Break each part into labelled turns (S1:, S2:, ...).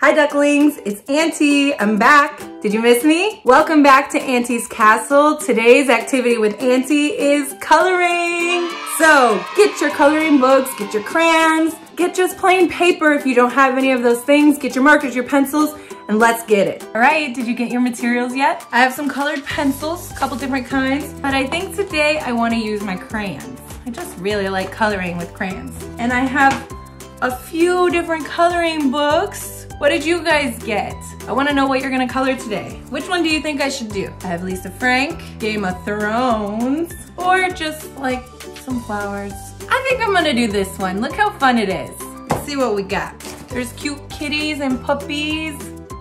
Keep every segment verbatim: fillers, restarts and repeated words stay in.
S1: Hi ducklings, it's Auntie. I'm back. Did you miss me? Welcome back to Auntie's Castle. Today's activity with Auntie is coloring. So get your coloring books, get your crayons, get just plain paper if you don't have any of those things, get your markers, your pencils, and let's get it. All right, did you get your materials yet? I have some colored pencils, a couple different kinds, but I think today I wanna use my crayons. I just really like coloring with crayons. And I have a few different coloring books. What did you guys get? I wanna know what you're gonna color today. Which one do you think I should do? I have Lisa Frank, Game of Thrones, or just like some flowers. I think I'm gonna do this one. Look how fun it is. Let's see what we got. There's cute kitties and puppies.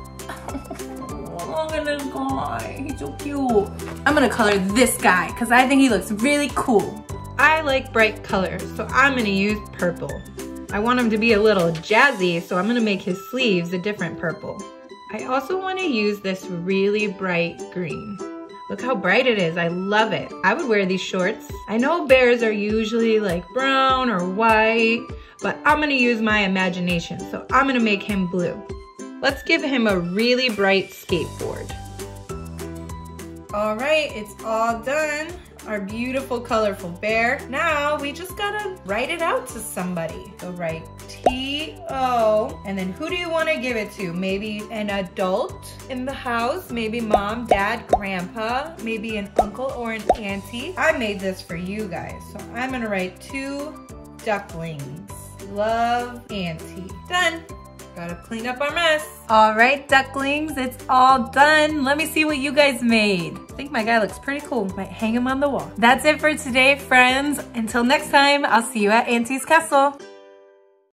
S1: Look at this guy, he's so cute. I'm gonna color this guy because I think he looks really cool.
S2: I like bright colors, so I'm gonna use purple. I want him to be a little jazzy, so I'm gonna make his sleeves a different purple. I also wanna use this really bright green. Look how bright it is, I love it. I would wear these shorts. I know bears are usually like brown or white, but I'm gonna use my imagination, so I'm gonna make him blue. Let's give him a really bright skateboard. All right, it's all done. Our beautiful, colorful bear. Now we just gotta write it out to somebody. So write T O, and then who do you wanna give it to? Maybe an adult in the house, maybe mom, dad, grandpa, maybe an uncle or an auntie. I made this for you guys, so I'm gonna write two ducklings. Love, Auntie. Done. Gotta clean up our mess.
S1: All right, ducklings, it's all done. Let me see what you guys made. I think my guy looks pretty cool. Might hang him on the wall. That's it for today, friends. Until next time, I'll see you at Auntie's Castle.